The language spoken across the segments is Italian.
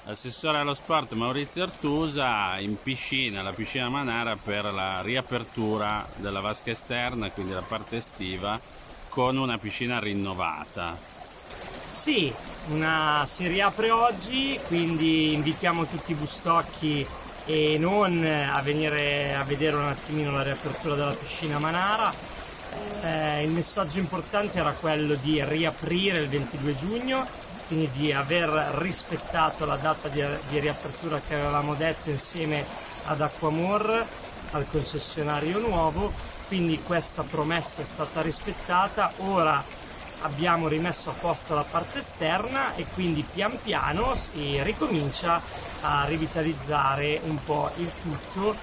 L'assessore allo sport Maurizio Artusa in piscina, la piscina Manara, per la riapertura della vasca esterna, quindi la parte estiva, con una piscina rinnovata. Sì, si riapre oggi, quindi invitiamo tutti i bustocchi e non a venire a vedere un attimino la riapertura della piscina Manara. Il messaggio importante era quello di riaprire il 22 giugno, quindi di aver rispettato la data di riapertura che avevamo detto insieme ad Aquamor, al concessionario nuovo, quindi questa promessa è stata rispettata. Ora abbiamo rimesso a posto la parte esterna e quindi pian piano si ricomincia a rivitalizzare un po' il tutto.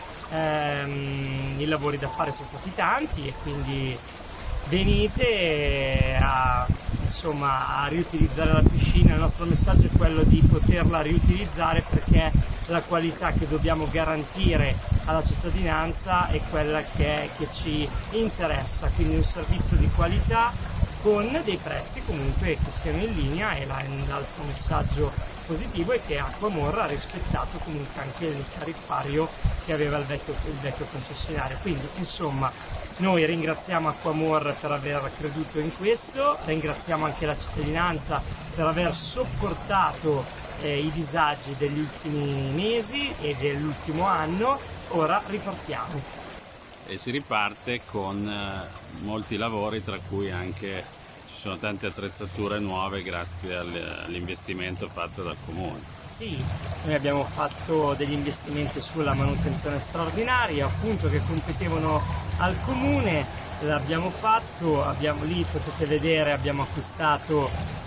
I lavori da fare sono stati tanti e quindi venite a riutilizzare la piscina. Il nostro messaggio è quello di poterla riutilizzare, perché la qualità che dobbiamo garantire alla cittadinanza è quella che ci interessa, quindi un servizio di qualità con dei prezzi comunque che siano in linea. E l'altro messaggio positivo è che Aquamor ha rispettato comunque anche il tariffario che aveva il vecchio concessionario. Quindi insomma noi ringraziamo Aquamor per aver creduto in questo, ringraziamo anche la cittadinanza per aver sopportato i disagi degli ultimi mesi e dell'ultimo anno. Ora ripartiamo. E si riparte con molti lavori, tra cui anche ci sono tante attrezzature nuove grazie all'investimento fatto dal Comune. Sì, noi abbiamo fatto degli investimenti sulla manutenzione straordinaria, appunto, che competevano al Comune. L'abbiamo fatto, lì potete vedere, abbiamo acquistato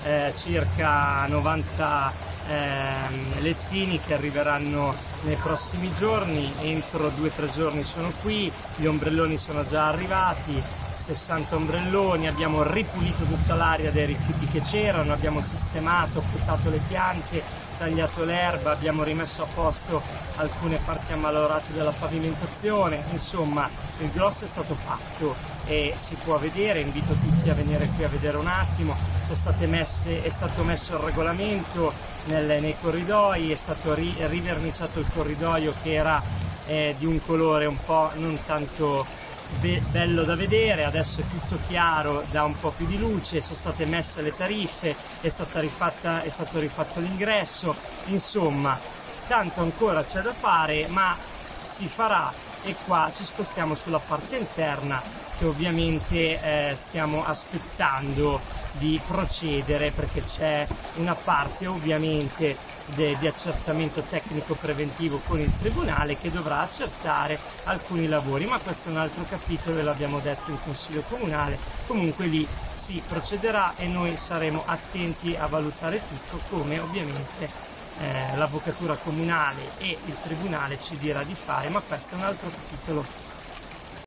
circa 90 lettini che arriveranno nei prossimi giorni. Entro 2 o 3 giorni sono qui, gli ombrelloni sono già arrivati, 60 ombrelloni. Abbiamo ripulito tutta l'area dei rifiuti che c'erano, abbiamo sistemato, affuttato le piante, tagliato l'erba, abbiamo rimesso a posto alcune parti ammalovrate della pavimentazione. Insomma, il grosso è stato fatto e si può vedere. Invito tutti a venire qui a vedere un attimo. È stato messo il regolamento nei corridoi, è stato riverniciato il corridoio che era di un colore un po' non tanto bello da vedere. Adesso è tutto chiaro, dà un po' più di luce, sono state messe le tariffe, è stato rifatto l'ingresso. Insomma, tanto ancora c'è da fare, ma si farà. E qua ci spostiamo sulla parte interna, che ovviamente stiamo aspettando di procedere, perché c'è una parte ovviamente di accertamento tecnico preventivo con il Tribunale che dovrà accertare alcuni lavori, ma questo è un altro capitolo e l'abbiamo detto in Consiglio Comunale. Comunque lì si procederà e noi saremo attenti a valutare tutto, come ovviamente l'Avvocatura Comunale e il Tribunale ci dirà di fare, ma questo è un altro capitolo.